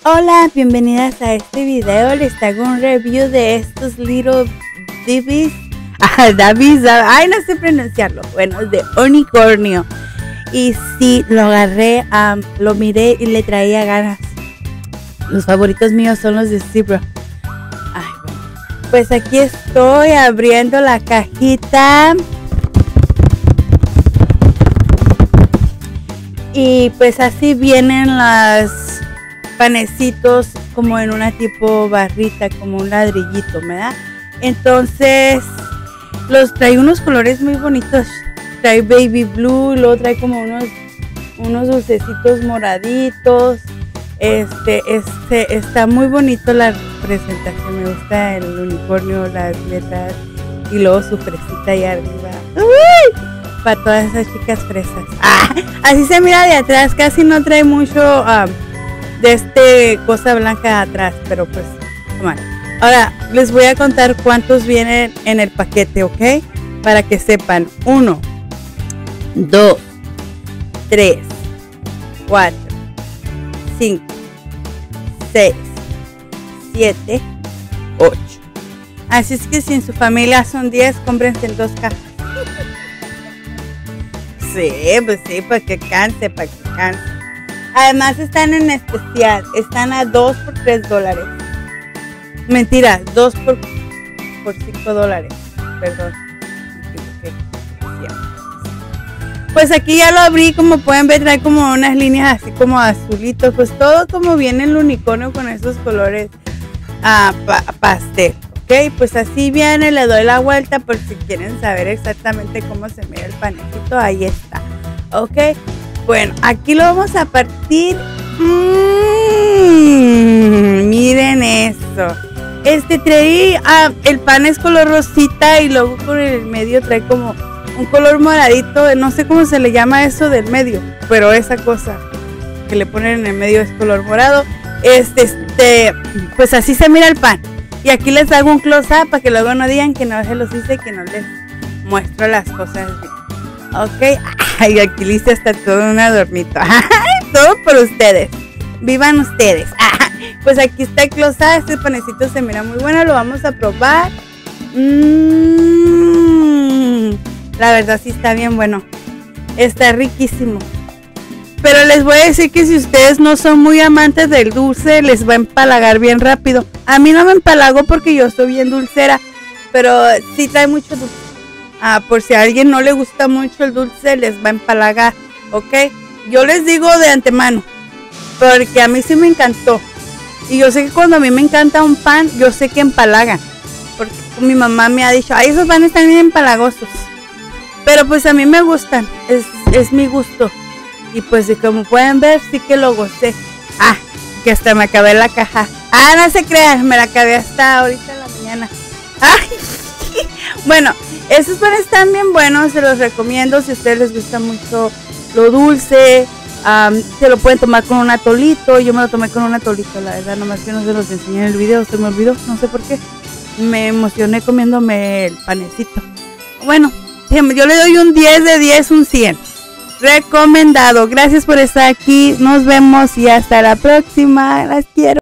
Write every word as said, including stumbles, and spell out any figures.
Hola, bienvenidas a este video. Les hago un review de estos Little Divis. Ah, Davis, ay, no sé pronunciarlo. Bueno, de unicornio. Y sí, lo agarré, um, lo miré y le traía ganas. Los favoritos míos son los de Zebra. Ay, bueno. Pues aquí estoy abriendo la cajita. Y pues así vienen los panecitos como en una tipo barrita, como un ladrillito, ¿verdad? Entonces los trae unos colores muy bonitos. Trae baby blue, luego trae como unos unos dulcecitos moraditos. Este, este, está muy bonito la presentación. Me gusta el unicornio, las letras y luego su fresita ahí arriba. ¡Uy! Para todas esas chicas fresas. ¡Ah! Así se mira de atrás, casi no trae mucho um, de este cosa blanca atrás, pero pues, bueno. Ahora les voy a contar cuántos vienen en el paquete, ¿ok? Para que sepan. Uno, dos, tres, cuatro, cinco, seis, siete, ocho. Así es que si en su familia son diez, cómprense en dos cajas. Sí, pues sí, para que canse, para que canse. Además están en especial, están a dos por tres dólares. Mentira, dos por cinco dólares. Perdón. Pues aquí ya lo abrí, como pueden ver, trae como unas líneas así como azulitos. Pues todo como viene el unicornio con esos colores uh, pa pastel. Ok, pues así viene, le doy la vuelta por si quieren saber exactamente cómo se mira el panecito. Ahí está. Ok, bueno, aquí lo vamos a partir. Mmm, miren eso. Este trae, ah, el pan es color rosita y luego por el medio trae como un color moradito. No sé cómo se le llama eso del medio, pero esa cosa que le ponen en el medio es color morado. Este, este, pues así se mira el pan. Y aquí les hago un close-up para que luego no digan que no se los hice, que no les muestro las cosas bien. Ok. Ay, aquí le hice hasta todo un adornito. Todo por ustedes. Vivan ustedes. Pues aquí está el close-up. Este panecito se mira muy bueno. Lo vamos a probar. Mmm, la verdad sí está bien bueno. Está riquísimo. Pero les voy a decir que si ustedes no son muy amantes del dulce, les va a empalagar bien rápido. A mí no me empalagó porque yo soy bien dulcera, pero sí trae mucho dulce. Ah, por si a alguien no le gusta mucho el dulce, les va a empalagar, ¿ok? Yo les digo de antemano, porque a mí sí me encantó. Y yo sé que cuando a mí me encanta un pan, yo sé que empalagan. Porque mi mamá me ha dicho, ay, esos panes están bien empalagosos. Pero pues a mí me gustan, es, es mi gusto. Y pues como pueden ver, sí que lo gocé. Ah, que hasta me acabé la caja. Ah, no se crean, me la acabé hasta ahorita en la mañana. Ay, bueno, estos panes están bien buenos, se los recomiendo. Si a ustedes les gusta mucho lo dulce, um, se lo pueden tomar con un atolito. Yo me lo tomé con un atolito, la verdad, nomás que no se los enseñé en el video, se me olvidó, no sé por qué. Me emocioné comiéndome el panecito. Bueno, yo le doy un diez de diez, un cien. Recomendado. Gracias por estar aquí. Nos vemos y hasta la próxima. Las quiero.